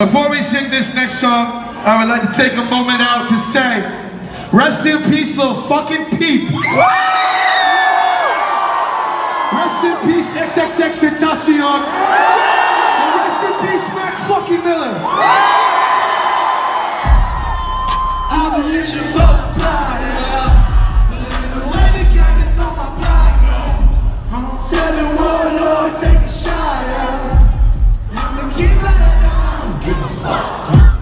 Before we sing this next song, I would like to take a moment out to say, rest in peace, little fucking peep. Rest in peace, XXXTentacion. And rest in peace, Mac fucking Miller. I believe you for the fire. Believe the way the gang is on my block. Tell the world, Lord, take a shot. I'ma keep it down. Give a fuck.